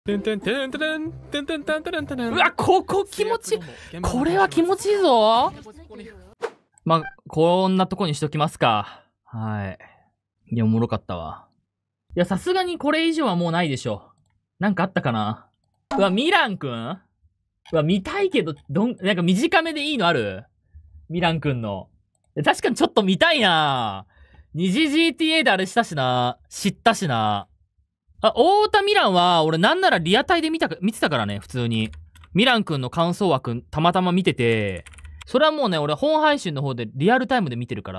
てんてんてんてんてんてんてんてんてんてん。 うわ、ここ気持ちいい。これは気持ちいいぞ。まあ、こんなとこにしときますか。はい。いや、おもろかったわ。いや、さすがにこれ以上はもうないでしょ。なんかあったかな。うわ、ミランくんうわ、見たいけど、なんか短めでいいのある？ミランくんの。確かにちょっと見たいな。二次 GTA であれしたしな。知ったしな。あ、太田ミランは、俺なんならリアタイで見てたからね、普通に。ミランくんの感想枠、たまたま見てて、それはもうね、俺本配信の方でリアルタイムで見てるから。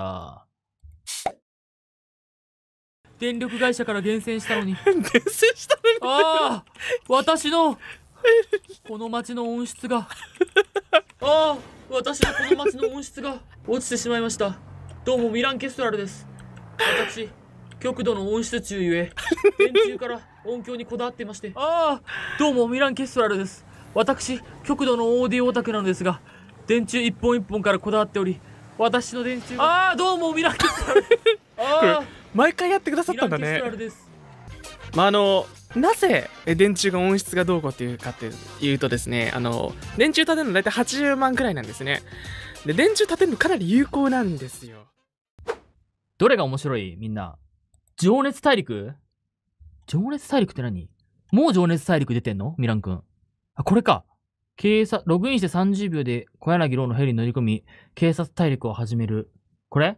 電力会社から厳選したのに。 厳選したのに。 ああ、私の、この街の音質が。ああ、私のこの街の音質が落ちてしまいました。どうもミランケストラルです。私、極度の音質中ゆえ、電柱から音響にこだわっていまして。ああ、どうもミランケストラルです。私、極度のオーディオオタクなのですが、電柱一本一本からこだわっており、私の電柱が。ああ、どうもミランケストラル。ああ、 毎回やってくださったんだね。まあなぜ電柱が音質がどうこうっていうかっていうとですね、電柱立てるの大体80万くらいなんですね。で、電柱立てるのかなり有効なんですよ。 どれが面白い？みんな。情熱大陸？情熱大陸って何？もう情熱大陸出てんの？ミランくん。あ、これか。ログインして30秒で小柳ローのヘリに乗り込み、警察大陸を始める。これ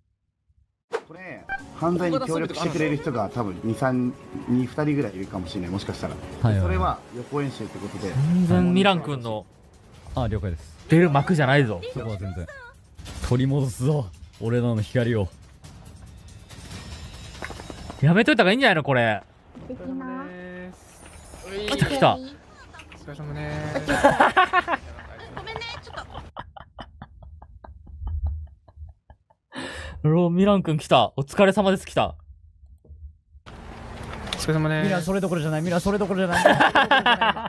犯罪に協力してくれる人が多分2人ぐらいいるかもしれない、もしかしたら。はい、それは予行演習ってことで。 全然ミラン君の。 あ、了解です。 出る幕じゃないぞ。 そこは全然。取り戻すぞ、俺らの光を。 やめといた方がいいんじゃないのこれ。来た来た。 お疲れ様です。 ごめんね、ちょっと。 ミラン君来た。お疲れ様です。来た。 お疲れ様です。 ミランそれどころじゃない。ミランそれどころじゃない。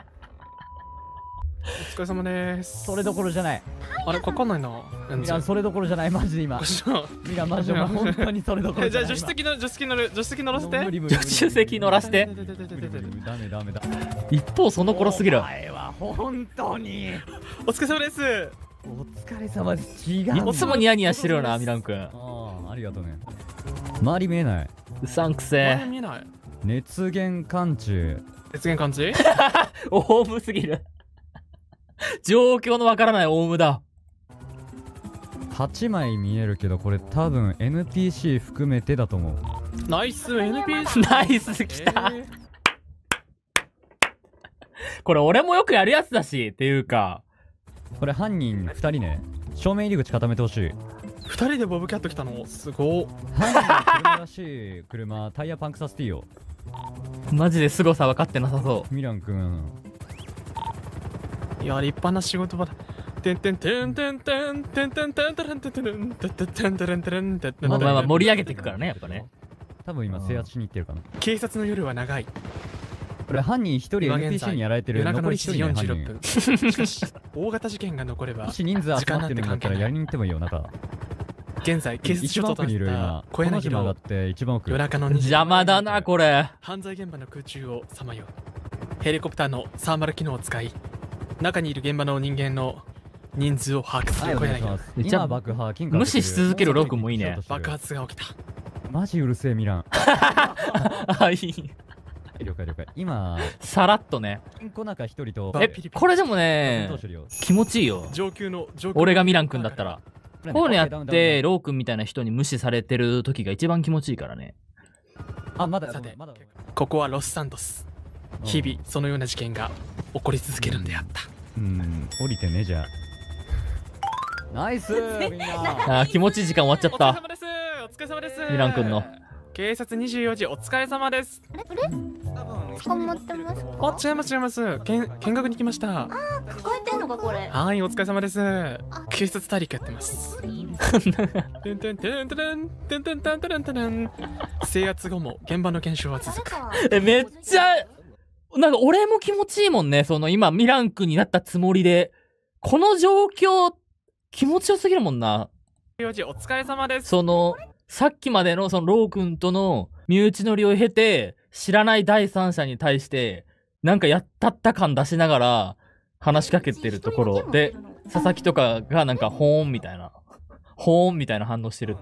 お疲れ様です。 それどころじゃない。 あれ、かかんないな。 ミランそれどころじゃない、マジで今。ミランマジで本当にそれどころじゃない。 じゃあ助手席乗らせて。 助手席乗らせて。 ダメダメだ。 一方その頃すぎる。 お前は本当に。 お疲れ様です。 お疲れ様です。違う。 いつもニヤニヤしてるよな、ミラン君。 ああ、ありがとうね。周り見えない。 うさんくせえ。 見えない。 熱源感知。 熱源感知？ オウムすぎる。状況のわからないオウムだ。 8枚見えるけど、これ多分 NPC 含めてだと思う。 ナイス NPC。 ナイスきた。これ俺もよくやるやつだし、っていうか。 これ犯人2人ね。正面入り口固めてほしい。 2人でボブキャット来たのすごっ。 犯人の車らしい車、タイヤパンクさせていいよ。 マジで凄さ分かってなさそう。 ミラン君。 いや、立派な仕事場だ。てんてんてんてんてんてんてんてんてんてんてんてんてんてんてんてんてんてん。 まあ盛り上げていくからね、やっぱね。 多分今制圧しに行ってるかな。 警察の夜は長い。 これ犯人1人 NPC にやられてる。残り1人46 分。しかし大型事件が残ればもし人数集まってるんだったらやりに行ってもいいよ。なんか現在警察署となった小柳の夜中の邪魔だなこれ。 犯罪現場の空中をさまようヘリコプターのサーマル機能を使い、中にいる現場の人間の人数を把握する小柳。 今爆破金無視し続けるロー君もいいね。 爆発が起きた。 マジうるせえミラン。 あ、いい。 了解了解。今さらっとね。 小中一人と。 これでもね気持ちいいよ。俺がミラン君だったらこういうのやってロー君みたいな人に無視されてる時が一番気持ちいいからね。 あ、まださてここはロスサントス。日々そのような事件が起こり続けるんであった。 降りてねじゃあ。ナイスみんな。 あ、気持ちいい時間終わっちゃった。 お疲れ様です。 ミラン君の警察24時お疲れ様です。 あれ捕まってますか？ あ、違います違います。見学に来ました。 あ、抱えてんのかこれ。 はい、お疲れ様です。警察大陸やってます。てんてんてんてんてんてんてんてんてんてん。制圧後も現場の検証は続く。 めっちゃなんか俺も気持ちいいもんね。その今ミラン君になったつもりでこの状況気持ちよすぎるもんな。 お疲れ様です。 そのさっきまでのそのロー君との身内乗りを経て知らない第三者に対してなんかやったった感出しながら話しかけてるところで、佐々木とかがなんかほーんみたいな反応してる。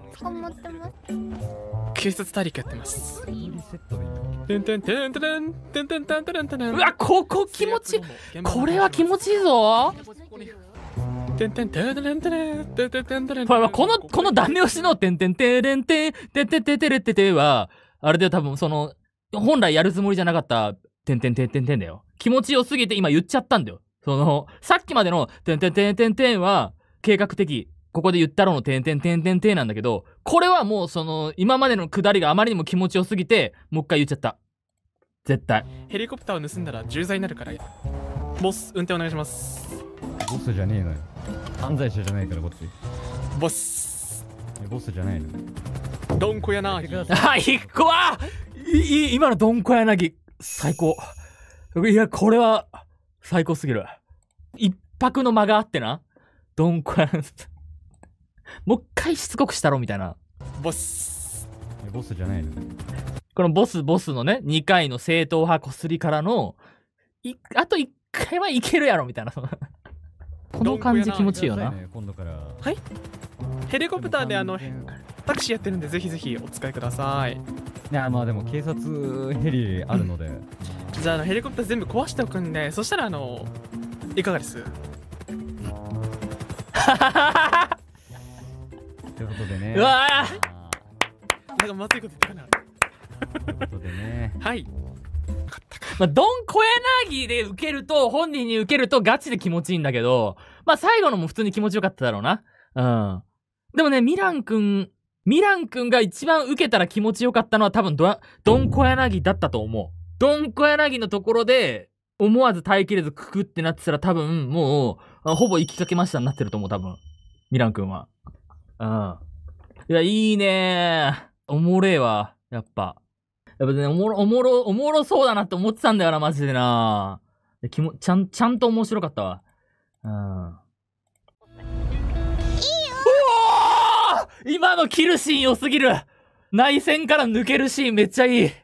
警察大陸やってます。うわ、ここ気持ちいい。これは気持ちいいぞ。このダメ押しのてんてんてれんてててててれてては、あれで多分その、本来やるつもりじゃなかった、てんてんてんてんてんだよ。気持ちよすぎて今言っちゃったんだよ。その、さっきまでのてんてんてんてんてんは、計画的。ここで言ったろうのてんてんてんてんてんなんだけど、これはもうその、今までの下りがあまりにも気持ちよすぎて、もう一回言っちゃった。絶対。 ヘリコプターを盗んだら重罪になるから。ボス、運転お願いします。 ボスじゃねえのよ。犯罪者じゃないからこっち。 ボス。 ボスじゃないの。 ドンコやな。 一個は今のドンコ柳、最高。いや、これは、最高すぎる。一泊の間があってな。ドンコ柳。もう一回しつこくしたろ、みたいな。 ボス。 ボスじゃないの。 このボスのね、2回の正統派こすりからの、あと1回はいけるやろ、みたいな。この感じ気持ちいいよな。 今度から。 はい。ヘリコプターでタクシーやってるんで、ぜひぜひお使いください。 いや、まあでも警察ヘリあるので。 じゃあヘリコプター全部壊しておくんで、そしたらいかがです？ ということでね。 うわなんかまずいこと言ったかな。 ということでね。 はい。 まあ、ドン小柳で受けると、本人に受けるとガチで気持ちいいんだけど、まあ最後のも普通に気持ちよかっただろうな。うん。でもね、ミランくんが一番受けたら気持ちよかったのは多分ドン小柳だったと思う。ドン小柳のところで、思わず耐えきれずククってなってたら多分もう、ほぼ生きかけましたになってると思う、多分。ミランくんは。うん。いや、いいねー。おもれえわ。やっぱね、おもろそうだなって思ってたんだよな、マジでな。ちゃんと面白かったわ。うん。いいよ今のキルシーン良すぎる。内戦から抜けるシーンめっちゃいい。